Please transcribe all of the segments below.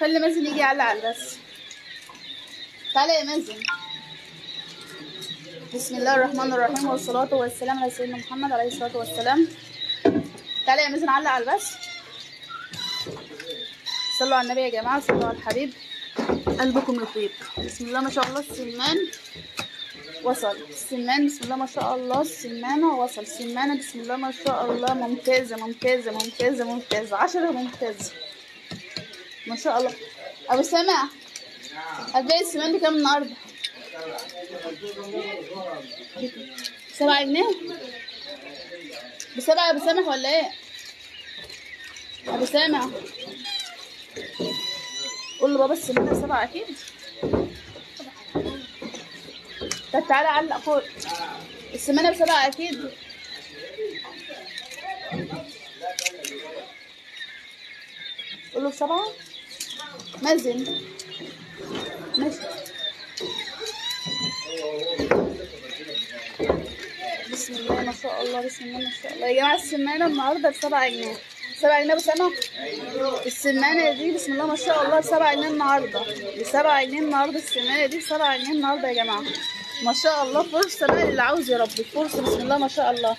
خلي مازن يجي يعلق على البث. تعالى يا مازن. بسم الله الرحمن الرحيم والصلاة والسلام على سيدنا محمد عليه الصلاة والسلام. تعالى يا مازن علق على البث. صلوا على النبي يا جماعة، صلوا على الحبيب قلبكم يطيب. بسم الله ما شاء الله السمان وصل. السمان بسم الله ما شاء الله، السمانة وصل. السمانة بسم الله ما شاء الله ممتازة ممتازة ممتازة ممتازة 10 ممتازة ما شاء الله. أبو سامع هتبيع السمان بكام النهاردة؟ 7 جنيه؟ ب7 يا أبو سامح ولا إيه؟ أبو سامع قول له بابا السمانة 7 أكيد. طب تعالى علق فوق. السمانة ب7 أكيد. قول له ب7. مازن ماشي. بسم الله ما شاء الله، بسم الله ما شاء الله يا جماعة. السمانة النهاردة ب7 جنيه. 7 جنيه بسمة. السمانة دي بسم الله ما شاء الله 7 جنيه النهاردة. ب7 جنيه النهاردة. السمانة دي ب7 جنيه النهاردة يا جماعة. ما شاء الله فرصة بقى اللي عاوز يربي، فرصة بسم الله ما شاء الله.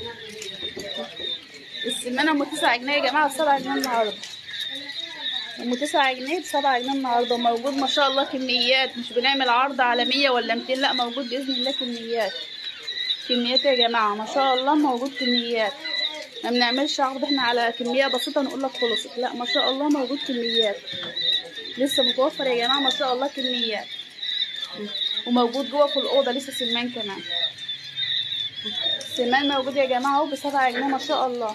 السمانة ام 9 جنيه يا جماعة، ب7 جنيه النهاردة. ام 9 جنيه ب7 جنيه النهاردة. وموجود ما شاء الله كميات، مش بنعمل عرض على 100 ولا 200، لا موجود بإذن الله كميات. كميات يا جماعة ما شاء الله، موجود كميات. ما بنعملش عرض احنا على كمية بسيطة نقول لك خلصت، لا ما شاء الله موجود كميات لسه متوفر يا جماعة ما شاء الله كميات. وموجود جوه في الأوضة لسه سمان كمان. السمان موجود يا جماعة اهو ب7 جنيه ما شاء الله.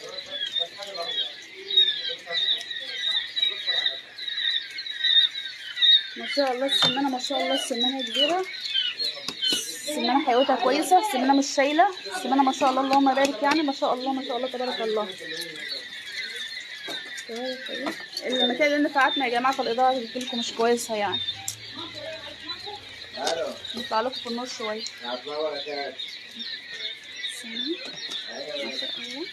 ما شاء الله السمانة ما شاء الله. السمانة كبيرة، السمانة حيوتها كويسة، السمانة مش شايلة، السمانة ما شاء الله اللهم بارك يعني ما شاء الله ما شاء الله تبارك الله. المكان اللي نفعتنا يا جماعة في الإضاءة بتجيلكم مش كويسة يعني. نطلع لكم في النور شوية. ما شاء الله.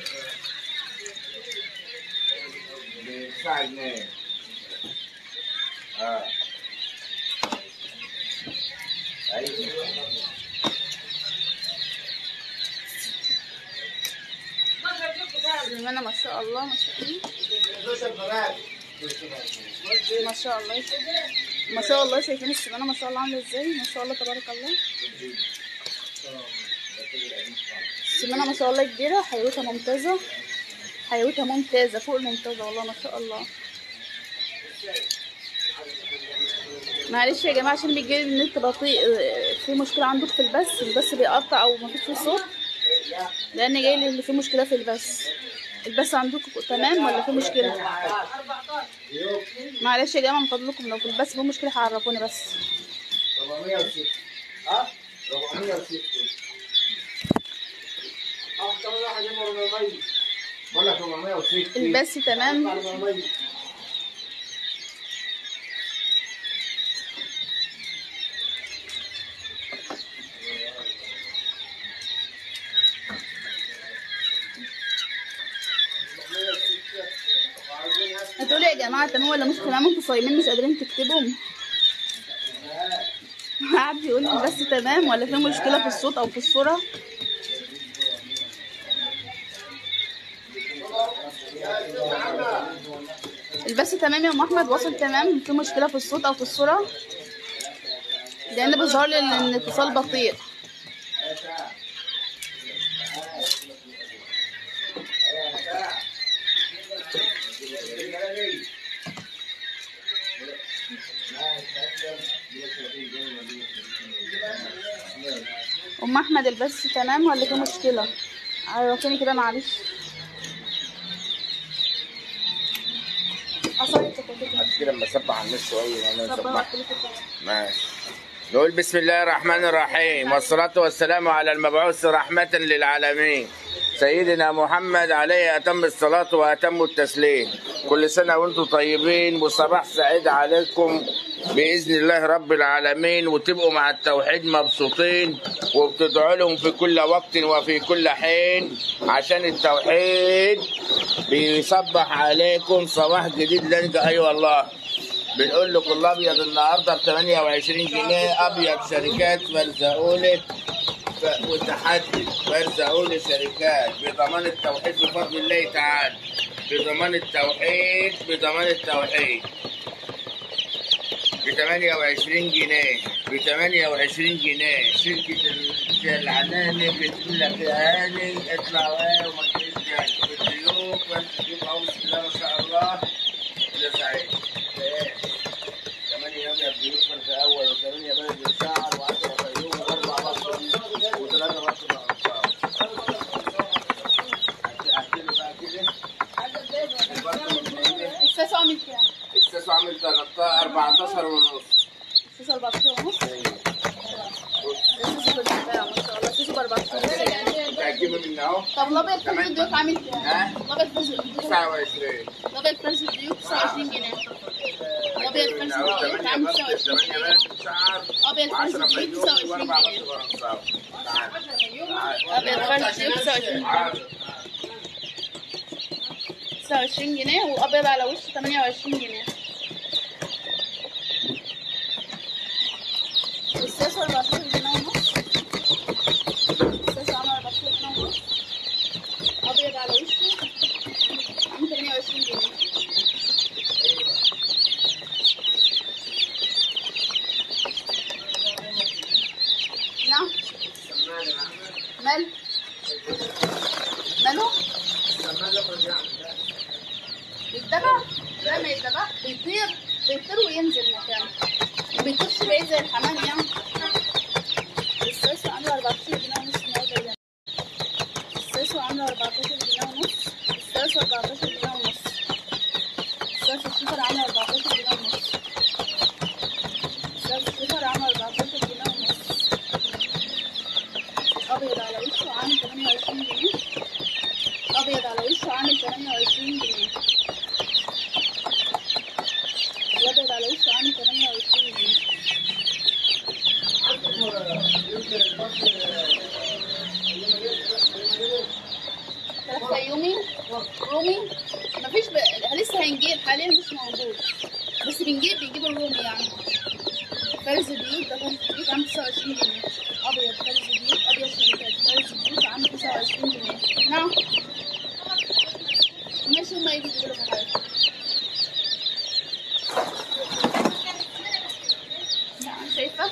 السمانة ما شاء الله ما شاء الله ما شاء الله ما شاء الله. شايفين السمانة ما شاء الله عاملة ازاي ما شاء الله تبارك الله. السمانة ما شاء الله كبيرة، حيوتها ممتازة، حيوتها ممتازة فوق الممتازة والله ما شاء الله. معلش يا جماعة عشان بيجيلي النت بطيء، في مشكلة عندك في البث بيقطع او مفيش فيه صوت، لان جايلي اللي فيه مشكلة في البث عندكم تمام ولا في مشكلة؟ معلش يا جماعة من فضلكم لو في البث في مشكلة عرفوني بس. 406 406 البث تمام. هتقولوا يا جماعة تمام ولا مش تمام؟ انتوا صايمين مش قادرين تكتبوا. حد يقول لي بس تمام ولا في مشكلة في الصوت او في الصورة؟ البث تمام يا ام احمد، واصل تمام. في مشكلة في الصوت او في الصورة؟ لان بيظهر لي ان الاتصال بطيء. ام احمد البث تمام ولا في مشكله؟ عرفوني كده معلش. كده لما اسبح على الناس شويه انا اسبح ماشي. نقول بسم الله الرحمن الرحيم والصلاه والسلام على المبعوث رحمه للعالمين سيدنا محمد عليه اتم الصلاه واتم التسليم. كل سنه وانتم طيبين وصباح سعيد عليكم باذن الله رب العالمين، وتبقوا مع التوحيد مبسوطين وبتدعوا لهم في كل وقت وفي كل حين، عشان التوحيد بيصبح عليكم صباح جديد. لنجا اي والله. بنقول لكم الابيض النهارده ب 28 جنيه، ابيض شركات فرزقولي وتحدي فرزقولي شركات بضمان التوحيد بفضل الله تعالى، بضمان التوحيد ب 28 جنيه، ب 28 جنيه. شركة العناني بتقول لك يا هاني اطلع وما تجيش تاني بالضيوف والضيوف اهو. بسم الله ما شاء الله يا سعيد. 8 ابيض ضيوف في اول، و8 بلد شعر، و10 فيوم، و4 بصر، و3 بصر انصار. احكي له بقى كده. الساسو عامل كام؟ الساسو عامل 14 ونص. الساسو 14 ونص؟ الساسو بالنسبة ما شاء الله. الساسو ب 14 ونص يعني. انت هتجيبه من اهو. طب الابيض فرز الديوك عامل كام؟ ها؟ الابيض فرز الديوك 29. الابيض فرز الديوك 29 جنيه. الابيض فرز الديوك عامل 29 جنيه. ابيض فرز الديوك 29 جنيه. ابيض فرز الديوك 29 جنيه، وابيض على وش 28 جنيه. الساسو 14 جنيه ونص. الساسو عامل 14 جنيه ونص، ابيض على وشه عامل 28 جنيه. نعم. ماله؟ يتدبع؟ لا ما يتدبع، بيطير وينزل مكانه، ما بيطيرش بعيد زي الحمام يعني. الساسو عامله 14 جنيه ونص النهارده. الساسو عامله 14 جنيه ونص. الساسو 14 جنيه ونص. الساسو الشفر عامله 14 جنيه ونص. الساسو الشفر عامله 14 جنيه ونص، ابيض على وشه عامل 28 جنيه. ابيض على وشه عامل 28 جنيه. الابيض على وشه عامل 28 جنيه. فيومي رومي مفيش لسه هنجيب حاليا مش موجود، بس بنجيب الرومي يعني. فرز الديوك ده فرز الديوك عامل 29 جنيه. ابيض فرز الديوك، ابيض شركات فرز الديوك عامل 29 جنيه. نعم ماشي. هما يجوا يجيبوا لكم حاجه. نعم شايفه.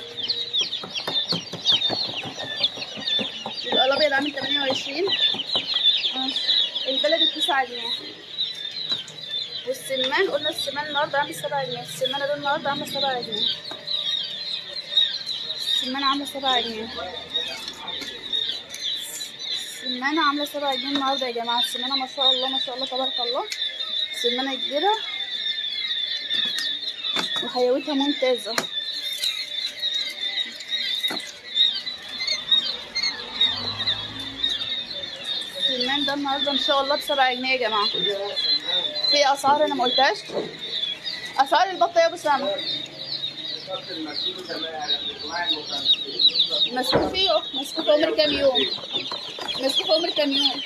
يبقى الابيض عامل 28. البلد 9 جنيه. والسمان قلنا السمان النهارده عامل 7 جنيه. السمانه دول النهارده عامله 7 جنيه. السمانه عامله 7 جنيه. السمانه عامله 7 جنيه النهارده يا جماعه. السمانه ما شاء الله ما شاء الله تبارك الله. سمانه كبيره وحيويتها ممتازه. السمان ده النهارده ان شاء الله ب7 جنيه يا جماعه. في اسعار انا ما قلتهاش. اسعار البطه يا ابو سامه مسكوه فيه عمر كام يوم. مسكوه عمر كام يوم.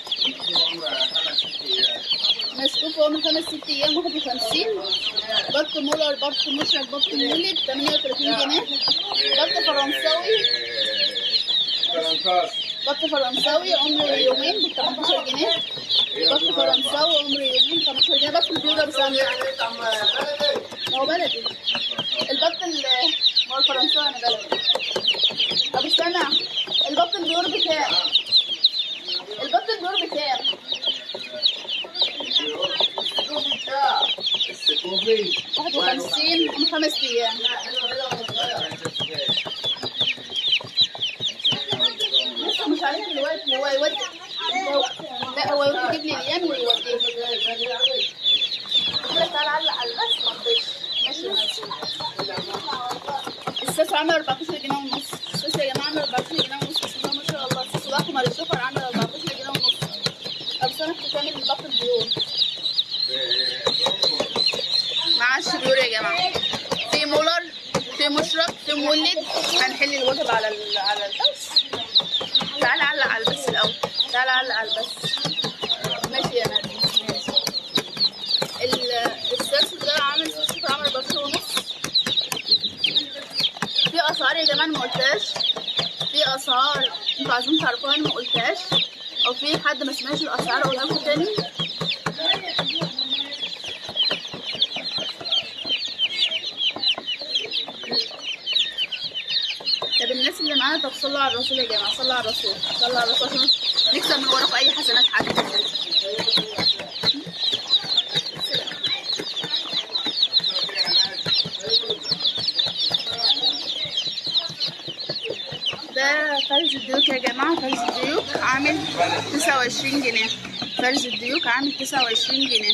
مسكوه عمر 5-6 ايام. 51. بط مولر، بط مشرق، بط مولد 38 جنيه. بط فرنساوي بط فرنساوي عمره يومين ب 18 جنيه. بط فرنساوي عمره يومين 18 جنيه. بط البيضة بسامة هو بلدي. البط هو الفرنساوي انا بلدي. ابو سامع البط البيور بكام؟ البط البيور بكام؟ 51 من 5 ايام. لسه مش عارف دلوقتي هو يودي. لا هو يروح يجيب لي الايام ويوديه. قلت له تعالى علق على البس ما رضيش. ماشي. الساسو عامل 14 جنيه ونص. الساسو يا جماعه عامل 14 جنيه ونص. بسم الله ما شاء الله. الساسو الاحمر الشفر عامل 14 جنيه ونص. ابو سنه بتعمل البط البيور. معاش بيور يا جماعه. في مولر مشرق في مولد. هنحل الواجب على البث. تعالى علق على البث الاول، تعالى علق على البث. ماشي يا نادي ماشي. السلسل ده عامل 14 ونص. في اسعار يا جماعه ما قلتهاش، في اسعار انتوا عايزين تعرفوها انا ما قلتهاش، او في حد ما سمعش الاسعار اقولها لكم تاني. طب الناس اللي معانا، طب صلوا على الرسول يا جماعه، صلوا على الرسول، صلوا على الرسول عشان نكسب من وراكم اي حسنات حتى. ده فرز الديوك يا جماعه، فرز الديوك عامل 29 جنيه. فرز الديوك عامل 29 جنيه.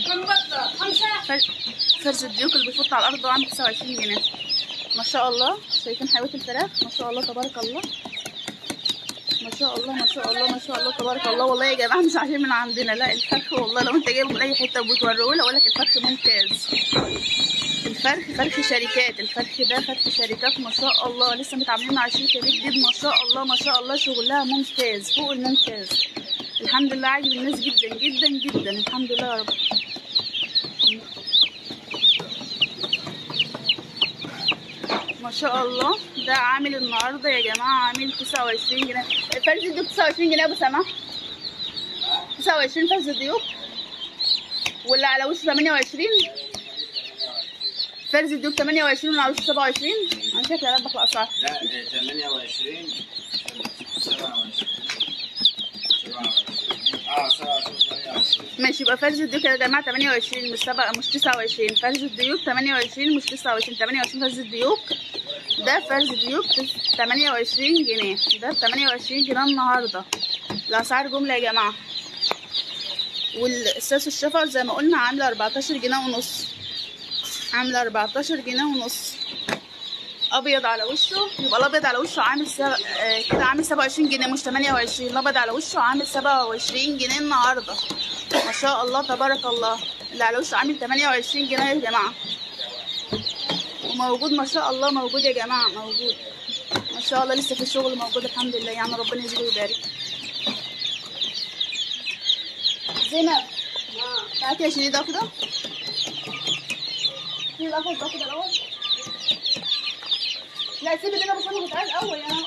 فرز الديوك اللي بيفوت على الارض عامل 29 جنيه. ما شاء الله. شايفين حلاوه الفراخ؟ ما شاء الله تبارك الله، ما شاء الله ما شاء الله ما شاء الله تبارك الله. والله يا جماعه مش عارفين من عندنا، لا الفرخ والله لو انت جايبه من اي حته وبتوريه له اقول لك الفرخ ممتاز. الفرخ فرخ شركات، الفرخ ده فرخ شركات ما شاء الله. لسه متعاملين مع شركه جديد ما شاء الله ما شاء الله، شغلها ممتاز فوق الممتاز. الحمد لله عاجب الناس جدا جدا جدا، الحمد لله يا رب. ما شاء الله. ده عامل النهارده يا جماعه عامل 29 جنيه. فرز الديوك 29 جنيه يا ابو سما، 29 فرز الديوك. واللي على وشه 28. فرز الديوك 28 واللي على وشه 27. انا شكلي هربح الاسعار. لا 28 27 ماشي. يبقى فرز الديوك يا جماعه 28 مش 29. فرز الديوك 28 مش 29. 28 فرز الديوك. ده فرز ديوك 28 جنيه. ده 28 جنيه النهارده. الاسعار جمله يا جماعه. والساس الشفر زي ما قلنا عامله 14 جنيه ونص، عامله 14 جنيه ونص. ابيض على وشه، يبقى الابيض على وشه عامل كده عامل 27 جنيه مش 28. الابيض على وشه عامل 27 جنيه النهارده. ما شاء الله تبارك الله. اللي على وشه عامل 28 جنيه يا جماعه، وموجود ما شاء الله، موجود يا جماعه، موجود ما شاء الله. لسه في الشغل موجود الحمد لله، يعني ربنا يزيده ويبارك. زينب تعالي يا شيرين، ده كده شيلي ده كده الاول. لا سيبي ده بس انا بتعال الاول يعني.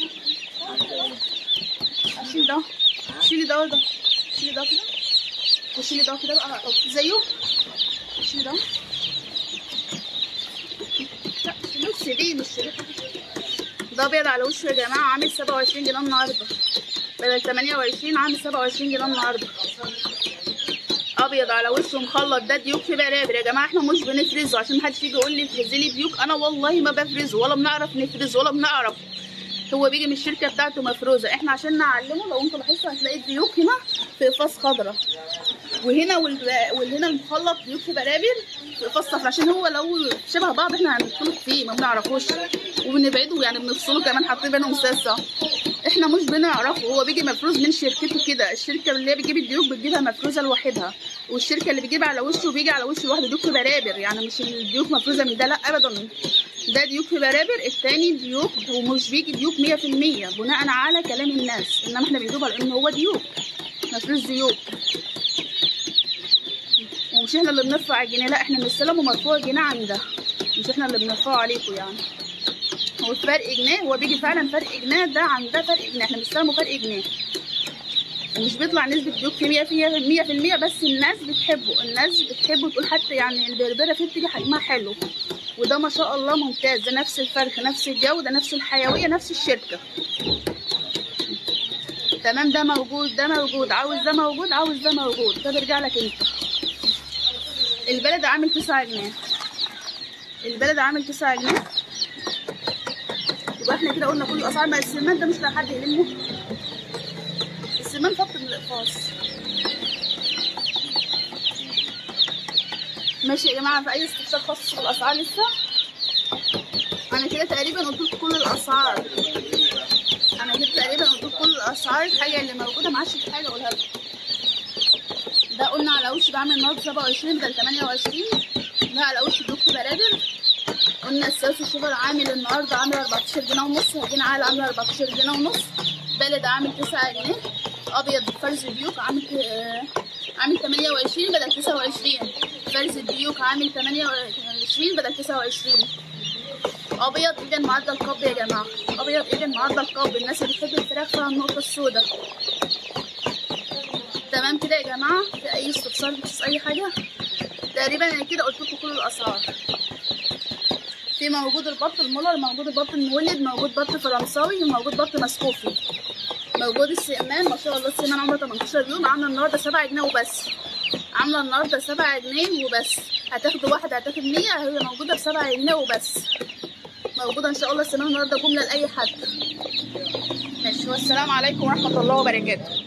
شيلي ده، شيلي ده وده، شيلي ده كده وشيلي ده كده بقى زيه. شيلي ده، لا شيلي سيبيه مش شيلي. ده ابيض على وشه يا جماعه عامل 27 جنيه النهارده، بدل 28 عامل 27 جنيه النهارده. ابيض على وشه مخلط. ده ديوك في برابر يا جماعه، احنا مش بنفرزه عشان محدش يجي يقول لي افرزي لي ديوك. انا والله ما بفرزه ولا بنعرف نفرزه ولا بنعرف، هو بيجي من الشركه بتاعته مفروزه. احنا عشان نعلمه لو انتوا لاحظتوا هتلاقي الديوك هنا في قفاص خضراء، وهنا والهنا المخلط ديوك في برابر في قفاص صفرا، عشان هو لو شبه بعض احنا هندخله فيه ما بنعرفوش وبنبعده يعني، بنفصله كمان حاطين بينهم ساسه. احنا مش بنعرفه، هو بيجي مفروز من شركته كده. الشركه اللي هي بتجيب الديوك بتجيبها مفروزه لوحدها، والشركه اللي بتجيب على وشه بيجي على وشه لوحده ديوك في برابر، يعني مش الديوك مفروزه من ده، لا ابدا. ده ديوك في برابر، التاني ديوك ومش بيجي ديوك 100% بناء على كلام الناس، انما احنا بنجيبها لان هو ديوك مفروز ديوك. ومش احنا اللي بنرفع الجنيه، لا احنا بنستلمه مرفوع الجنيه عن ده، مش احنا اللي بنرفعه عليكم يعني. هو فرق جنيه، هو بيجي فعلا فرق جنيه ده عن ده، فرق جنيه، احنا بنستلمه فرق جنيه. ومش بيطلع نسبة ديوك في 100%، بس الناس بتحبه، الناس بتحبه تقول حتى يعني البربرة فيه بتيجي حجمها حلو، وده ما شاء الله ممتاز. ده نفس الفرخ، نفس الجودة، نفس الحيوية، نفس الشركة. تمام. ده موجود، ده موجود، عاوز ده موجود، عاوز ده موجود، ده بيرجع لك انت. البلد عامل 9 جنيه، البلد عامل 9 جنيه. يبقى احنا كده قلنا كل الاسعار. ما السمان ده مش لاقي حد يلمه، السمان فقط من الاقفاص. ماشي يا جماعه. في اي استفسار خاص بالاسعار لسه؟ انا كده تقريبا قلت لكم كل الاسعار، انا كده تقريبا قلت لكم كل الاسعار. الحاجه اللي موجوده ما عادش في حاجه اقولها لكم. ده قلنا على وش بعمل النهارده 27 بدل 28. ده على وش ديوك برابر قلنا السلسل الشوفر عامل النهارده عامل 14 جنيه ونص، هجين عال عامل 14 جنيه ونص، بلد عامل 9 جنيه، ابيض فرز ديوك عامل 28 بدل 29، فرز الديوك عامل 28 بدل 29. ابيض ايجن معدل قبض يا جماعه، ابيض ايجن معدل قبض، الناس اللي بتحب الفراخ فيها النقطه السوداء. تمام كده يا جماعه، في اي استفسار بخصوص اي حاجه؟ تقريبا انا كده قلت لكم كل الاسعار. في موجود البط المولر، موجود البط المولد، موجود بط فرنساوي، وموجود بط مسكوفي، موجود السمان. ما شاء الله السمان عمره 18 يوم، عامله النهارده 7 جنيه وبس، عامله النهارده 7 جنيه وبس. هتاخدوا واحده هتاخد 100، هي موجوده ب7 جنيه وبس، موجوده ان شاء الله السمان النهارده جمله لاي حد. ماشي، والسلام عليكم ورحمه الله وبركاته.